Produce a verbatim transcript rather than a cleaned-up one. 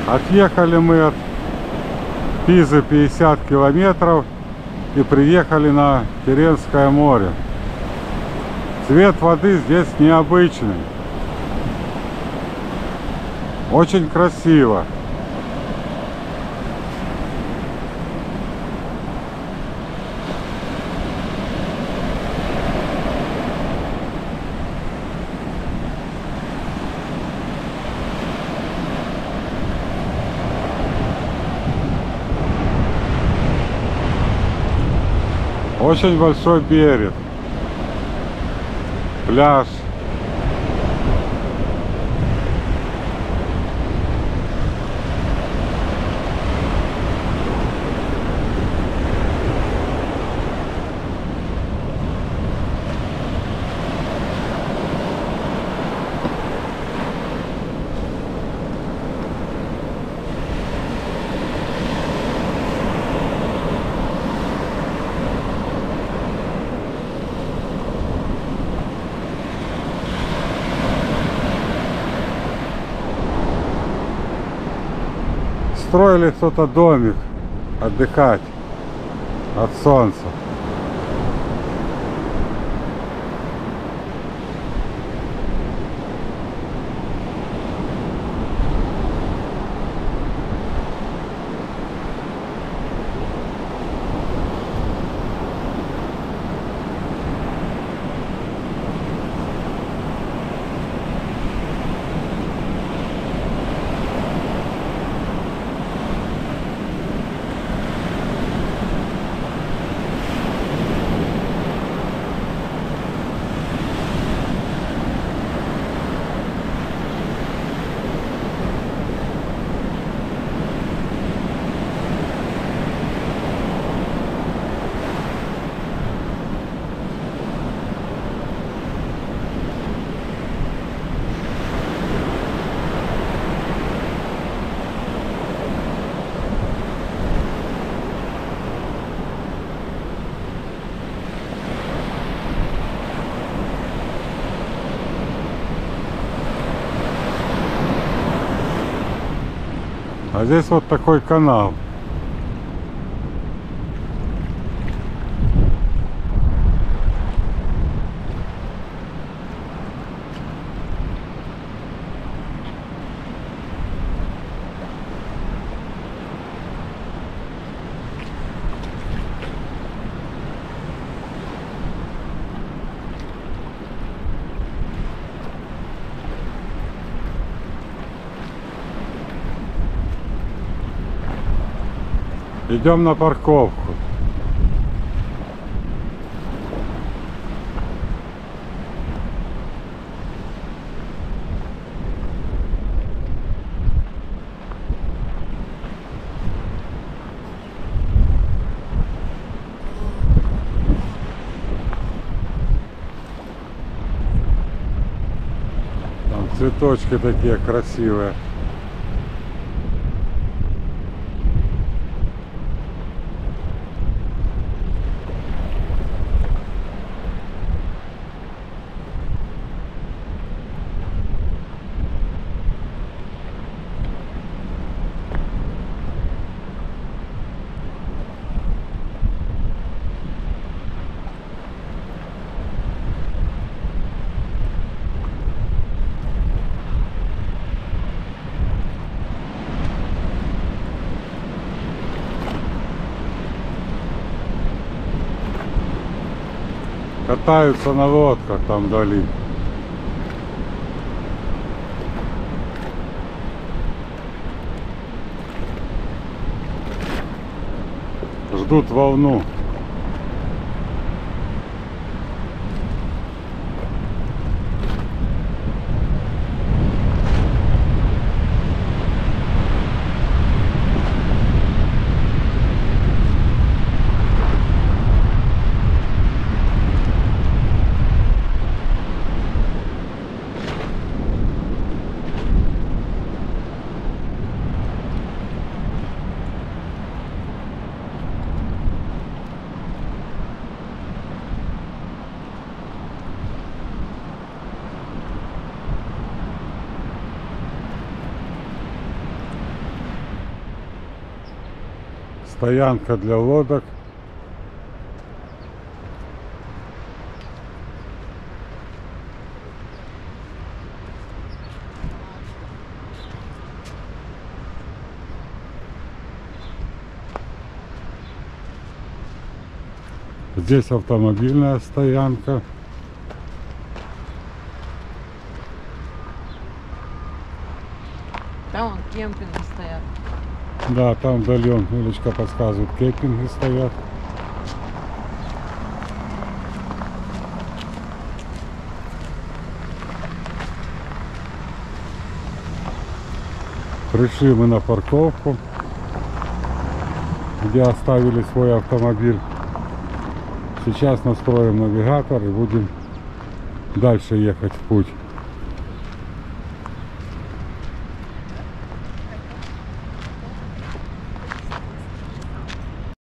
Отъехали мы от Пизы пятьдесят километров и приехали на Тирренское море. Цвет воды здесь необычный. Очень красиво. Очень большой берег, пляж. Строили кто-то домик отдыхать от солнца. А здесь вот такой канал. Идем на парковку. Там цветочки такие красивые. Катаются на лодках там вдали. Ждут волну. Стоянка для лодок. Здесь автомобильная стоянка. Там вон кемпинги стоят. Да, там вдали, он, Юлечка подсказывает, кемпинги стоят. Пришли мы на парковку, где оставили свой автомобиль. Сейчас настроим навигатор и будем дальше ехать в путь.